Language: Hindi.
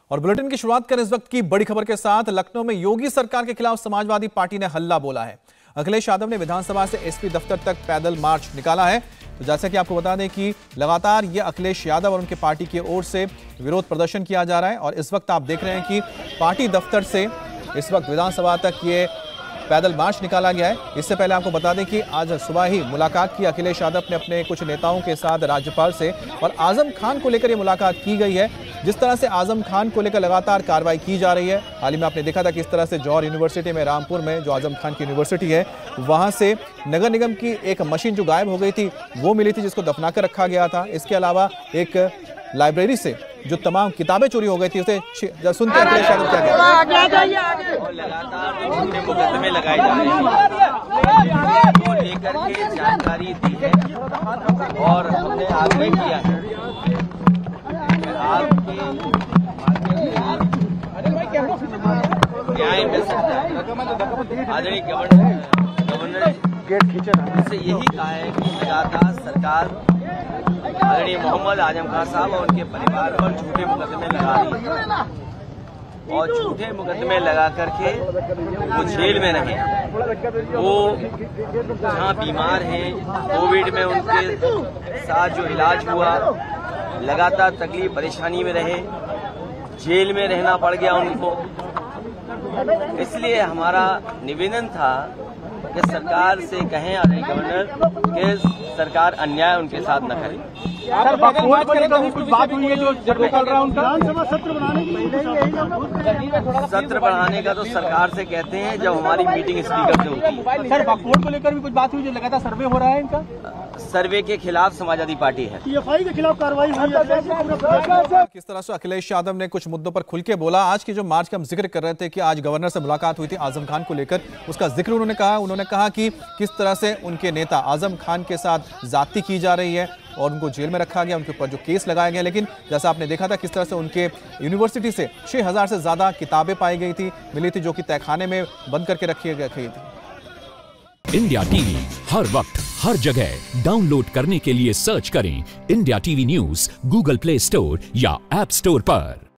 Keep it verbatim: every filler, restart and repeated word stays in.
और बुलेटिन की शुरुआत करें इस वक्त की बड़ी खबर के साथ। लखनऊ में योगी सरकार के खिलाफ समाजवादी पार्टी ने हल्ला बोला है। अखिलेश यादव ने विधानसभा से एसपी दफ्तर तक पैदल मार्च निकाला है। तो जैसा कि आपको बता दें कि लगातार ये अखिलेश यादव और उनके पार्टी की ओर से विरोध प्रदर्शन किया जा रहा है और इस वक्त आप देख रहे हैं कि पार्टी दफ्तर से इस वक्त विधानसभा तक ये पैदल मार्च निकाला गया है। इससे पहले आपको बता दें कि आज सुबह ही मुलाकात की अखिलेश यादव ने अपने कुछ नेताओं के साथ राज्यपाल से, और आजम खान को लेकर ये मुलाकात की गई है। जिस तरह से आजम खान को लेकर लगातार कार्रवाई की जा रही है, हाल ही में आपने देखा था कि इस तरह से जौहर यूनिवर्सिटी में, रामपुर में जो आजम खान की यूनिवर्सिटी है, वहां से नगर निगम की एक मशीन जो गायब हो गई थी वो मिली थी, जिसको दफना कर रखा गया था। इसके अलावा एक लाइब्रेरी से जो तमाम किताबें चोरी हो गई थी उसे सुनते हैं अखिलेश यादव क्या कहते हैं। लगातार झूठे मुकदमे लगाए जा रहे हैं को लेकर के जानकारी दी है और हमने आग्रह किया है आपके न्याय मिल सकता है। आदरणीय गवर्नर गवर्नर से यही कहा है कि लगातार सरकार आदरणीय मोहम्मद आजम खान साहब और उनके परिवार पर झूठे मुकदमे लगा रही है और झूठे मुकदमे लगा करके वो जेल में रहे। वो जहाँ बीमार हैं, कोविड में उनके साथ जो इलाज हुआ, लगातार तकलीफ परेशानी में रहे, जेल में रहना पड़ गया उनको। इसलिए हमारा निवेदन था कि सरकार से कहें आदरणीय गवर्नर कि सरकार अन्याय उनके साथ न करे। सर, बकवास को लेकर कुछ बात हुई है जो चल रहा है उनका विधानसभा सत्र बनाने की सत्र बढ़ाने का तो सरकार से कहते हैं जब हमारी मीटिंग स्पीकर से होती है। सर, बकवास को लेकर भी कुछ बात हुई जो लगातार सर्वे हो रहा है इनका। सर्वे के खिलाफ समाजवादी पार्टी है। टीएफआई के खिलाफ कार्रवाई हुई है। किस तरह से अखिलेश यादव ने कुछ मुद्दों पर खुल के बोला। आज की जो मार्च का हम जिक्र कर रहे थे कि आज गवर्नर से मुलाकात हुई थी आजम खान को लेकर, उसका जिक्र उन्होंने कहा उन्होंने कहा कि किस तरह से उनके नेता आजम खान के साथ जाति की जा रही है और उनको जेल में रखा गया, उनके ऊपर जो केस लगाए गए। लेकिन जैसा आपने देखा था किस तरह से उनके यूनिवर्सिटी से छह हजार से ज्यादा किताबें पाई गई थी, मिली थी, जो कि तहखाने में बंद करके रखी गई थी। इंडिया टीवी हर वक्त हर जगह डाउनलोड करने के लिए सर्च करें India TV news Google Play Store या ऐप स्टोर पर।